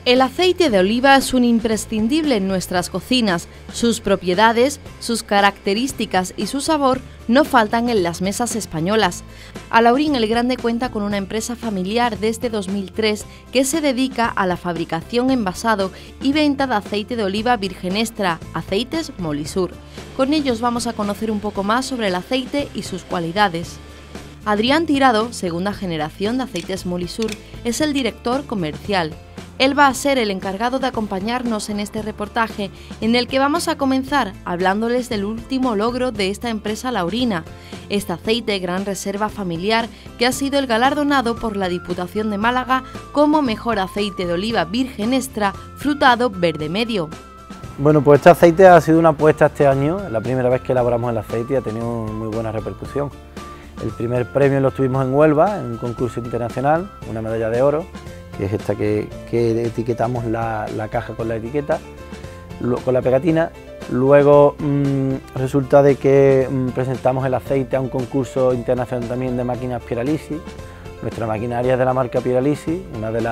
El aceite de oliva es un imprescindible en nuestras cocinas. Sus propiedades, sus características y su sabor no faltan en las mesas españolas. Alhaurín el Grande cuenta con una empresa familiar desde 2003 que se dedica a la fabricación, envasado y venta de aceite de oliva virgen extra, Aceites Molisur. Con ellos vamos a conocer un poco más sobre el aceite y sus cualidades. Adrián Tirado, segunda generación de Aceites Molisur, es el director comercial. Él va a ser el encargado de acompañarnos en este reportaje, en el que vamos a comenzar hablándoles del último logro de esta empresa alhaurina, este aceite gran reserva familiar que ha sido el galardonado por la Diputación de Málaga como mejor aceite de oliva virgen extra frutado verde medio. Bueno, pues este aceite ha sido una apuesta este año, la primera vez que elaboramos el aceite y ha tenido muy buena repercusión. El primer premio lo tuvimos en Huelva, en un concurso internacional, una medalla de oro, que es esta que etiquetamos la caja con la etiqueta, con la pegatina. Luego resulta de que presentamos el aceite a un concurso internacional también de máquinas Pieralisi. Nuestra maquinaria es de la marca Pieralisi, una de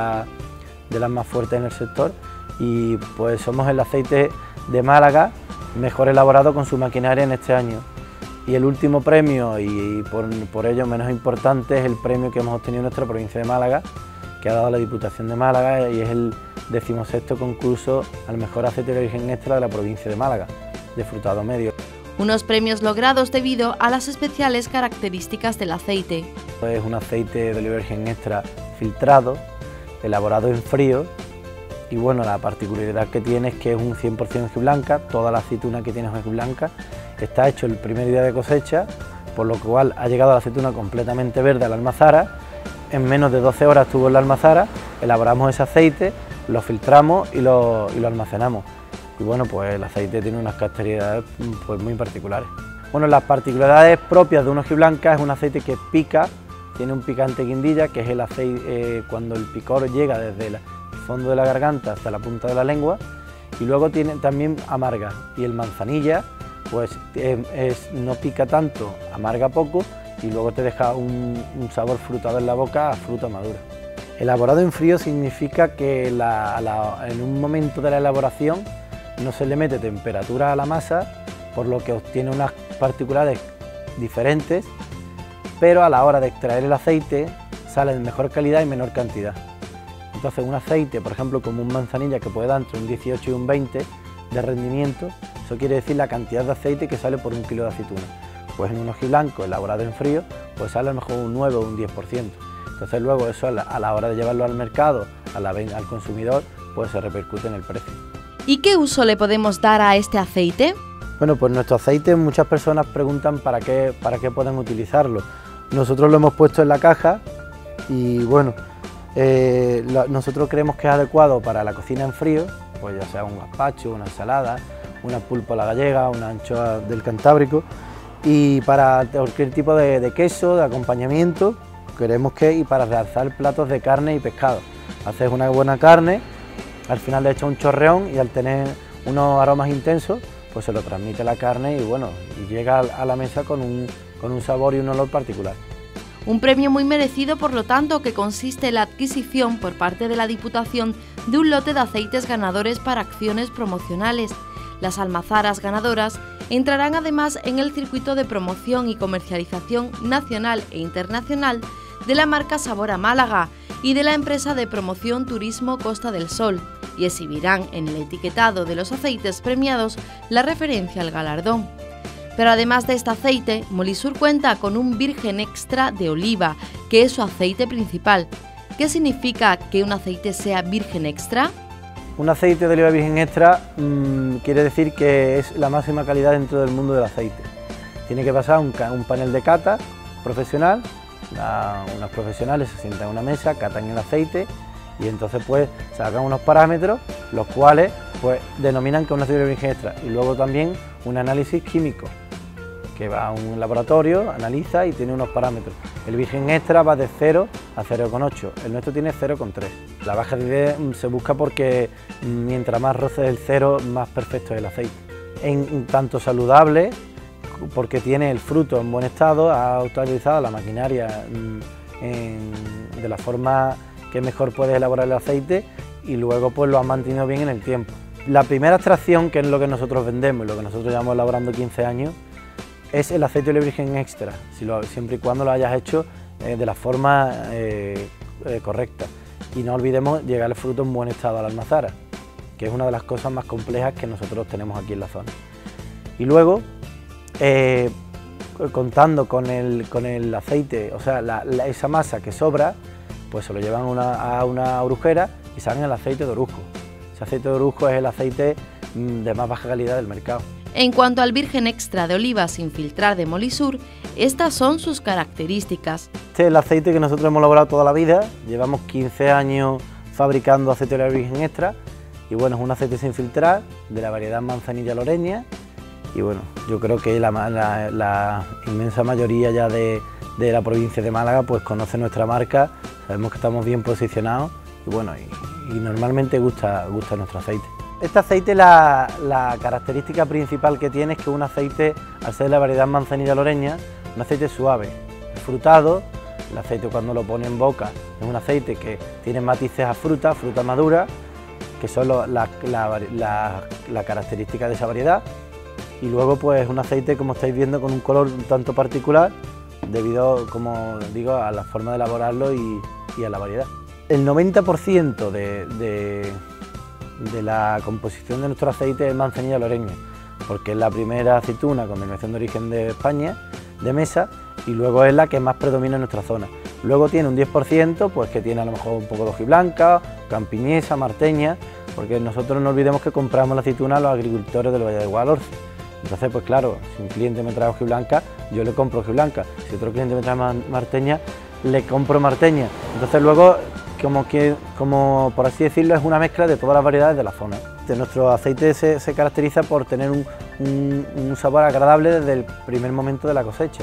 las más fuertes en el sector, y pues somos el aceite de Málaga mejor elaborado con su maquinaria en este año. Y el último premio, y por ello menos importante, es el premio que hemos obtenido en nuestra provincia de Málaga, que ha dado la Diputación de Málaga, y es el 16º concurso al mejor aceite de virgen extra de la provincia de Málaga, de frutado medio. Unos premios logrados debido a las especiales características del aceite. Es un aceite de oliva virgen extra filtrado, elaborado en frío, y bueno, la particularidad que tiene es que es un 100% hojiblanca, toda la aceituna que tiene es hojiblanca, está hecho el primer día de cosecha, por lo cual ha llegado la aceituna completamente verde a la almazara. En menos de 12 horas estuvo en la almazara, elaboramos ese aceite, lo filtramos y lo almacenamos. Y bueno, pues el aceite tiene unas características pues muy particulares. Bueno, las particularidades propias de un hojiblanca es un aceite que pica, tiene un picante guindilla, que es el aceite cuando el picor llega desde el fondo de la garganta hasta la punta de la lengua, y luego tiene también amarga, y el manzanilla pues no pica tanto, amarga poco, y luego te deja un sabor frutado en la boca a fruta madura. Elaborado en frío significa que en un momento de la elaboración no se le mete temperatura a la masa, por lo que obtiene unas particularidades diferentes, pero a la hora de extraer el aceite sale de mejor calidad y menor cantidad. Entonces un aceite, por ejemplo, como un manzanilla, que puede dar entre un 18 y un 20 de rendimiento, eso quiere decir la cantidad de aceite que sale por un kilo de aceituna. Pues en un hojiblanco elaborado en frío, pues sale a lo mejor un 9 o un 10%. Entonces luego eso a la hora de llevarlo al mercado, al consumidor, pues se repercute en el precio. ¿Y qué uso le podemos dar a este aceite? Bueno, pues nuestro aceite, muchas personas preguntan para qué pueden utilizarlo. Nosotros lo hemos puesto en la caja y bueno, nosotros creemos que es adecuado para la cocina en frío, pues ya sea un gazpacho, una ensalada, una pulpa a la gallega, una anchoa del Cantábrico, y para cualquier tipo de queso, de acompañamiento, y para realzar platos de carne y pescado. Haces una buena carne, al final le echas un chorreón y al tener unos aromas intensos, pues se lo transmite la carne y bueno, y llega a la mesa con un sabor y un olor particular. Un premio muy merecido, por lo tanto, que consiste en la adquisición por parte de la Diputación de un lote de aceites ganadores para acciones promocionales. Las almazaras ganadoras entrarán además en el circuito de promoción y comercialización nacional e internacional de la marca Sabor a Málaga y de la empresa de promoción Turismo Costa del Sol, y exhibirán en el etiquetado de los aceites premiados la referencia al galardón. Pero además de este aceite, Molisur cuenta con un virgen extra de oliva, que es su aceite principal. ¿Qué significa que un aceite sea virgen extra? Un aceite de oliva virgen extra quiere decir que es la máxima calidad dentro del mundo del aceite. Tiene que pasar un panel de cata profesional, unos profesionales se sientan en una mesa, catan el aceite y entonces pues sacan unos parámetros, los cuales pues denominan que es un aceite de virgen extra, y luego también un análisis químico, que va a un laboratorio, analiza y tiene unos parámetros. El virgen extra va de 0 a 0,8, el nuestro tiene 0,3. La baja de se busca porque mientras más roce el 0, más perfecto es el aceite. En tanto saludable, porque tiene el fruto en buen estado, ha utilizado la maquinaria de la forma que mejor puedes elaborar el aceite, y luego pues lo han mantenido bien en el tiempo. La primera extracción, que es lo que nosotros vendemos y lo que nosotros llevamos elaborando 15 años, es el aceite de oliva virgen extra, siempre y cuando lo hayas hecho de la forma correcta. Y no olvidemos llegar el fruto en buen estado a la almazara, que es una de las cosas más complejas que nosotros tenemos aquí en la zona. Y luego, contando con el aceite, o sea, esa masa que sobra, pues se lo llevan a una orujera y sacan el aceite de orujo. Ese aceite de orujo es el aceite de más baja calidad del mercado. En cuanto al virgen extra de oliva sin filtrar de Molisur, estas son sus características. Este es el aceite que nosotros hemos elaborado toda la vida, llevamos 15 años fabricando aceite de oliva virgen extra y bueno, es un aceite sin filtrar de la variedad manzanilla loreña y bueno, yo creo que la inmensa mayoría ya de la provincia de Málaga pues conoce nuestra marca, sabemos que estamos bien posicionados y bueno, y normalmente gusta nuestro aceite. Este aceite, la característica principal que tiene es que es un aceite, al ser de la variedad manzanilla loreña, un aceite suave, frutado. El aceite cuando lo pone en boca es un aceite que tiene matices a fruta madura, que son la característica de esa variedad. Y luego pues es un aceite, como estáis viendo, con un color un tanto particular, debido, como digo, a la forma de elaborarlo y a la variedad. El 90% de la composición de nuestro aceite es manzanilla loreña, porque es la primera aceituna con denominación de origen de España, de mesa, y luego es la que más predomina en nuestra zona. Luego tiene un 10%, pues que tiene a lo mejor un poco de hojiblanca, campiñesa, marteña, porque nosotros no olvidemos que compramos la aceituna a los agricultores del Valle de Guadalhorce. Entonces, pues claro, si un cliente me trae hojiblanca, yo le compro hojiblanca, si otro cliente me trae marteña, le compro marteña. Entonces luego, como por así decirlo, es una mezcla de todas las variedades de la zona. Nuestro aceite se caracteriza por tener un sabor agradable desde el primer momento de la cosecha.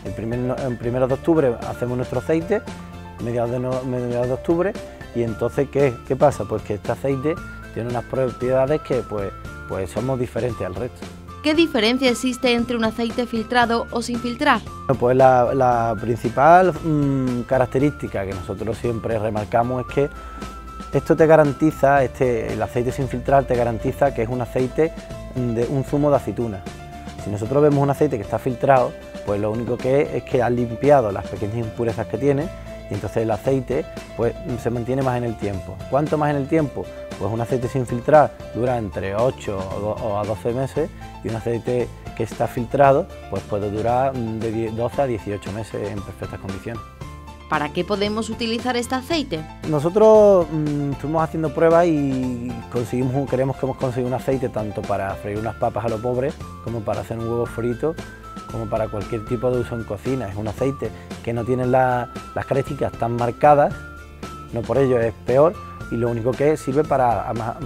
En primeros de octubre hacemos nuestro aceite, mediados de octubre, y entonces ¿qué pasa? Pues que este aceite tiene unas propiedades que pues somos diferentes al resto. ¿Qué diferencia existe entre un aceite filtrado o sin filtrar? Pues la principal característica que nosotros siempre remarcamos es que esto te garantiza, el aceite sin filtrar te garantiza que es un aceite de un zumo de aceituna. Si nosotros vemos un aceite que está filtrado, pues lo único que es que has limpiado las pequeñas impurezas que tiene y entonces el aceite pues se mantiene más en el tiempo. ¿Cuánto más en el tiempo? Pues un aceite sin filtrar dura entre 8 o a 12 meses y un aceite que está filtrado pues puede durar de 12 a 18 meses en perfectas condiciones. ¿Para qué podemos utilizar este aceite? Nosotros estuvimos haciendo pruebas y creemos que hemos conseguido un aceite tanto para freír unas papas a lo pobre como para hacer un huevo frito, como para cualquier tipo de uso en cocina. Es un aceite que no tiene las características tan marcadas, no por ello es peor, y lo único que sirve para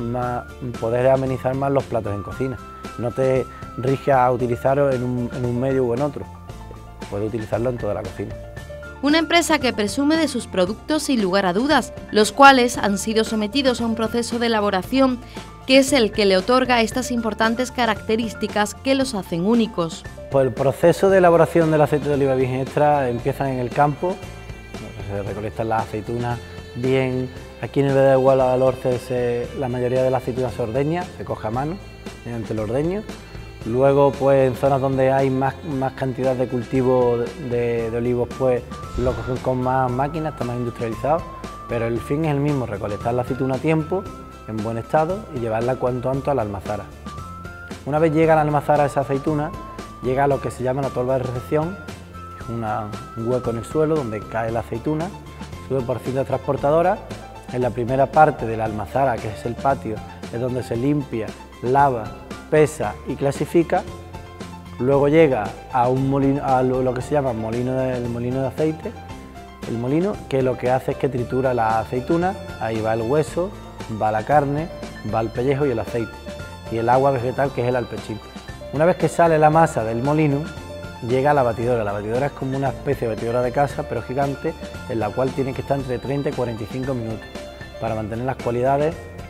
poder amenizar más los platos en cocina. No te rige a utilizarlo en un medio u en otro, puedes utilizarlo en toda la cocina. Una empresa que presume de sus productos sin lugar a dudas, los cuales han sido sometidos a un proceso de elaboración que es el que le otorga estas importantes características que los hacen únicos. Pues el proceso de elaboración del aceite de oliva virgen extra empieza en el campo, se recolectan las aceitunas bien. Aquí en el Valle de Guadalhorce la mayoría de las aceitunas se ordeña, se coge a mano mediante el ordeño. Luego, pues en zonas donde hay más cantidad de cultivo de olivos, pues lo cogen con más máquinas, está más industrializado, pero el fin es el mismo, recolectar la aceituna a tiempo, en buen estado, y llevarla cuanto antes a la almazara. Una vez llega a la almazara esa aceituna, llega a lo que se llama la tolva de recepción, que es un hueco en el suelo donde cae la aceituna, sube por cinta transportadora. En la primera parte de la almazara, que es el patio, es donde se limpia, lava, pesa y clasifica. Luego llega a un molino, a lo que se llama el molino de aceite, el molino que lo que hace es que tritura la aceituna, ahí va el hueso, va la carne, va el pellejo y el aceite, y el agua vegetal que es el alpechín. Una vez que sale la masa del molino, llega a la batidora es como una especie de batidora de casa, pero gigante, en la cual tiene que estar entre 30 y 45 minutos, para mantener las cualidades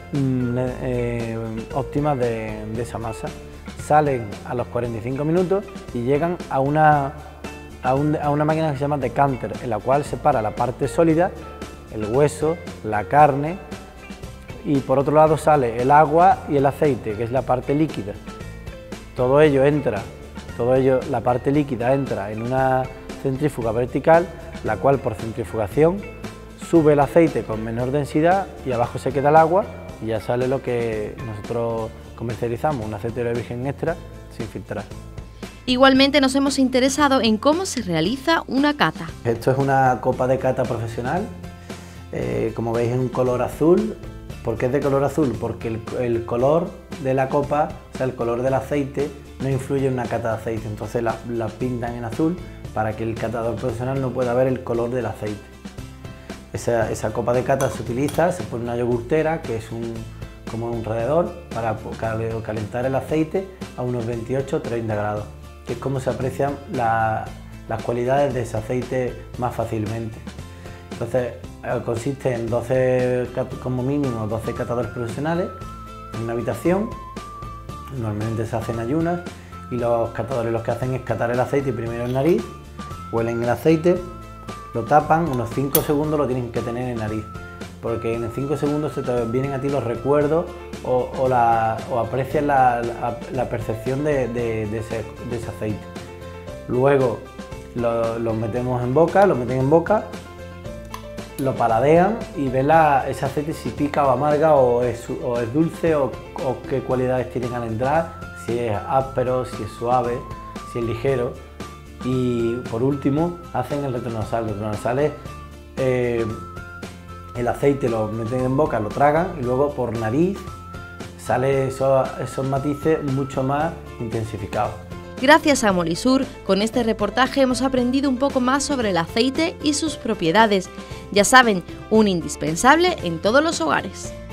óptimas de esa masa. Salen a los 45 minutos y llegan a una máquina que se llama decanter, en la cual separa la parte sólida, el hueso, la carne y por otro lado sale el agua y el aceite, que es la parte líquida. La parte líquida entra en una centrífuga vertical, la cual por centrifugación sube el aceite con menor densidad y abajo se queda el agua y ya sale lo que nosotros comercializamos, un aceite de oliva virgen extra sin filtrar. Igualmente nos hemos interesado en cómo se realiza una cata. Esto es una copa de cata profesional, como veis es un color azul. ¿Por qué es de color azul? Porque el color de la copa, o sea el color del aceite, no influye en una cata de aceite, entonces la pintan en azul para que el catador profesional no pueda ver el color del aceite. Esa copa de cata se utiliza, se pone una yogurtera, que es como un rallador, para calentar el aceite a unos 28-30 grados, que es como se aprecian las cualidades de ese aceite más fácilmente. Entonces consiste en 12, como mínimo 12 catadores profesionales en una habitación, normalmente se hacen ayunas, y los catadores lo que hacen es catar el aceite primero en nariz, huelen el aceite, lo tapan, unos 5 segundos lo tienen que tener en nariz, porque en 5 segundos se te vienen a ti los recuerdos o aprecias la percepción de ese aceite. Luego lo metemos en boca, lo paladean y ven ese aceite si pica o amarga o es dulce o qué cualidades tienen al entrar, si es áspero, si es suave, si es ligero. Y por último hacen el retronasal. El retronasal es el aceite lo meten en boca, lo tragan y luego por nariz salen esos matices mucho más intensificados. Gracias a Molisur, con este reportaje hemos aprendido un poco más sobre el aceite y sus propiedades. Ya saben, un indispensable en todos los hogares.